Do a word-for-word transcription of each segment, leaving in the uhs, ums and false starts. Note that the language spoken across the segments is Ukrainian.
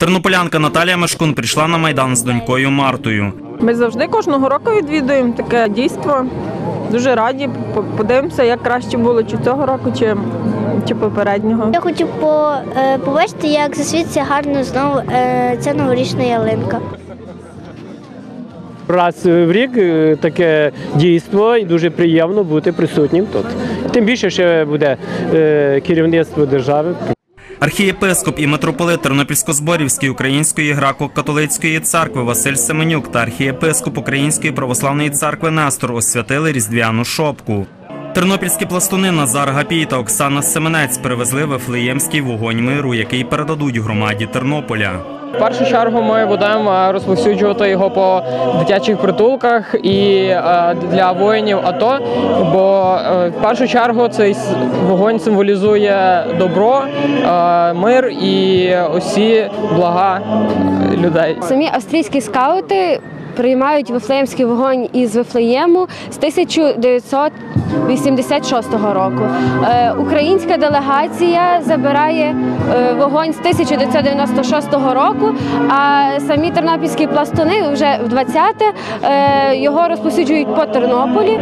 Тернополянка Наталія Мешкун прийшла на Майдан з донькою Мартою. Ми завжди кожного року відвідуємо таке дійство. Дуже раді. Подивимося, як краще було чи цього року, чи, чи попереднього. Я хочу по, е, побачити, як засвітиться гарно знову е, ця новорічна ялинка. Раз в рік таке дійство і дуже приємно бути присутнім тут. Тим більше ще буде е, керівництво держави. Архієпископ і митрополит Тернопільсько-Зборівської Української греко-католицької церкви Василь Семенюк та архієпископ Української православної церкви Нестор освятили різдвяну шопку. Тернопільські пластуни Назар Гапій та Оксана Семенець привезли Вифлеємський вогонь миру, який передадуть громаді Тернополя. В першу чергу ми будемо розповсюджувати його по дитячих притулках і для воїнів АТО, бо в першу чергу цей вогонь символізує добро, мир і усі блага людей. Самі австрійські скаути приймають Вифлеємський вогонь із Вифлеєму з тисяча дев'ятсот вісімдесят шостого року. Е, українська делегація забирає е, вогонь з тисяча дев'ятсот дев'яносто шостого року, а самі тернопільські пластуни вже в двадцяте е, його розповсюджують по Тернополі.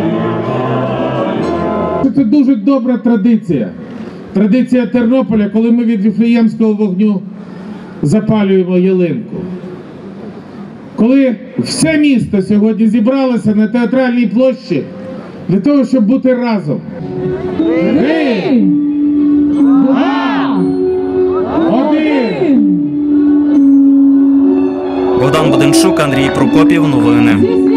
Це дуже добра традиція. Традиція Тернополя, коли ми від Вифлеємського вогню запалюємо ялинку. Коли все місто сьогодні зібралося на театральній площі для того, щоб бути разом. Три, два, один. Богдан Буденчук, Андрій Прокопів. Новини.